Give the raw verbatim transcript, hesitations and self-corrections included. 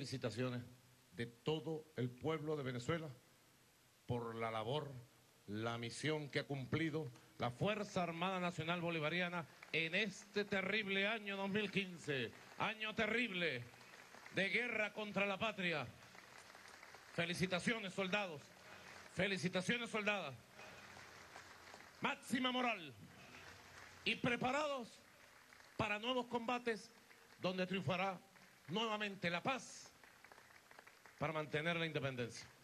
felicitaciones de todo el pueblo de Venezuela por la labor, la misión que ha cumplido la Fuerza Armada Nacional Bolivariana en este terrible año dos mil quince, año terrible de guerra contra la patria. Felicitaciones, soldados, felicitaciones, soldadas. Máxima moral y preparados para nuevos combates donde triunfará nuevamente la paz para mantener la independencia.